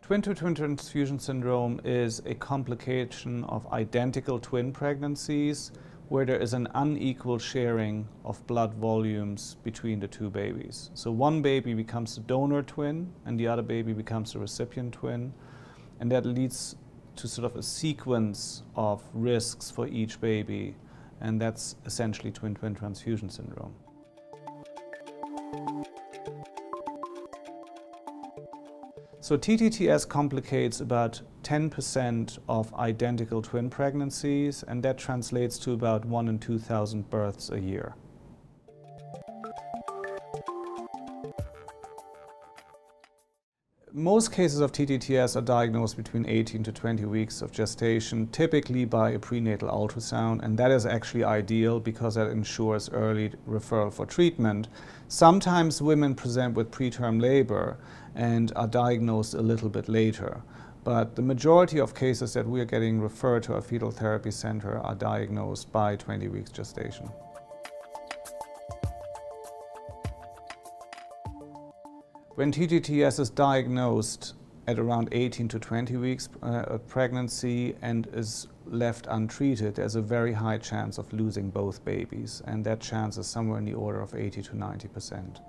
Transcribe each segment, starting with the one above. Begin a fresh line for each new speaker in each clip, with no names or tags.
Twin-to-twin transfusion syndrome is a complication of identical twin pregnancies where there is an unequal sharing of blood volumes between the two babies. So one baby becomes the donor twin and the other baby becomes the recipient twin, and that leads to sort of a sequence of risks for each baby, and that's essentially twin-twin transfusion syndrome. So TTTS complicates about 10% of identical twin pregnancies, and that translates to about 1 in 2,000 births a year. Most cases of TTTS are diagnosed between 18 to 20 weeks of gestation, typically by a prenatal ultrasound, and that is actually ideal because that ensures early referral for treatment. Sometimes women present with preterm labor and are diagnosed a little bit later, but the majority of cases that we are getting referred to our fetal therapy center are diagnosed by 20 weeks gestation. When TTTS is diagnosed at around 18 to 20 weeks of pregnancy and is left untreated, there's a very high chance of losing both babies, and that chance is somewhere in the order of 80 to 90%.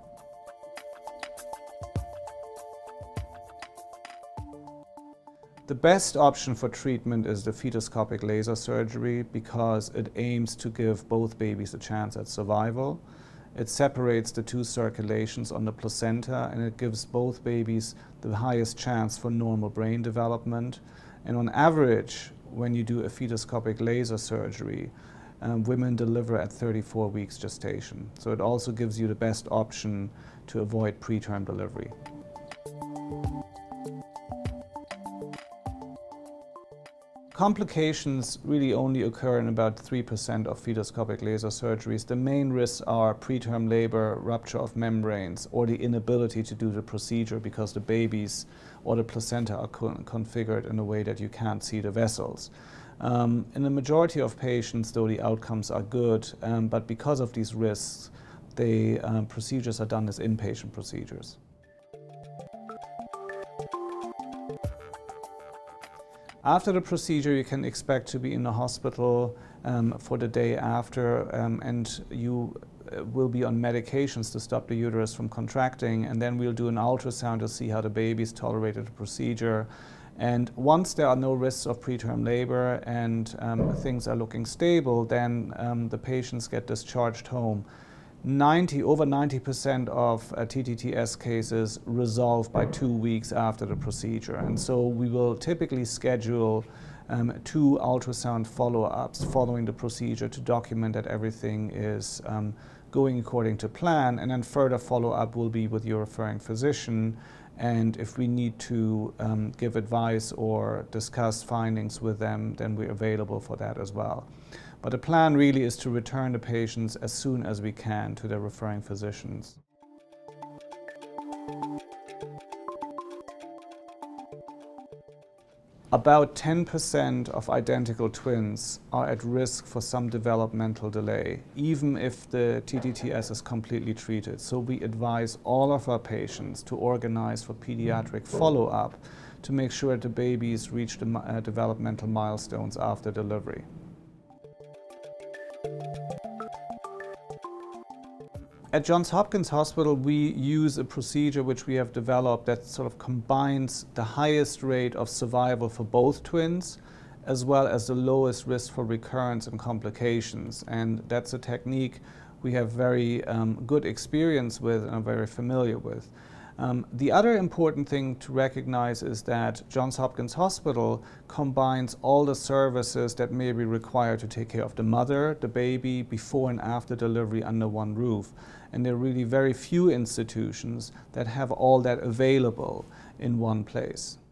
The best option for treatment is the fetoscopic laser surgery because it aims to give both babies a chance at survival. It separates the two circulations on the placenta, and it gives both babies the highest chance for normal brain development. And on average, when you do a fetoscopic laser surgery, women deliver at 34 weeks gestation. So it also gives you the best option to avoid preterm delivery. Complications really only occur in about 3% of fetoscopic laser surgeries. The main risks are preterm labor, rupture of membranes, or the inability to do the procedure because the babies or the placenta are configured in a way that you can't see the vessels. In the majority of patients, though, the outcomes are good, but because of these risks, the procedures are done as inpatient procedures. After the procedure, you can expect to be in the hospital for the day after, and you will be on medications to stop the uterus from contracting, and then we'll do an ultrasound to see how the baby's tolerated the procedure. And once there are no risks of preterm labor and things are looking stable, then the patients get discharged home. Over 90% of TTTS cases resolve by 2 weeks after the procedure, and so we will typically schedule 2 ultrasound follow-ups following the procedure to document that everything is going according to plan, and then further follow-up will be with your referring physician, and if we need to give advice or discuss findings with them, then we're available for that as well. But the plan really is to return the patients as soon as we can to their referring physicians. About 10% of identical twins are at risk for some developmental delay, even if the TTTS is completely treated. So we advise all of our patients to organize for pediatric follow-up to make sure that the babies reach the developmental milestones after delivery. At Johns Hopkins Hospital, we use a procedure which we have developed that sort of combines the highest rate of survival for both twins as well as the lowest risk for recurrence and complications. And that's a technique we have very good experience with and are very familiar with. The other important thing to recognize is that Johns Hopkins Hospital combines all the services that may be required to take care of the mother, the baby, before and after delivery under one roof. And there are really very few institutions that have all that available in one place.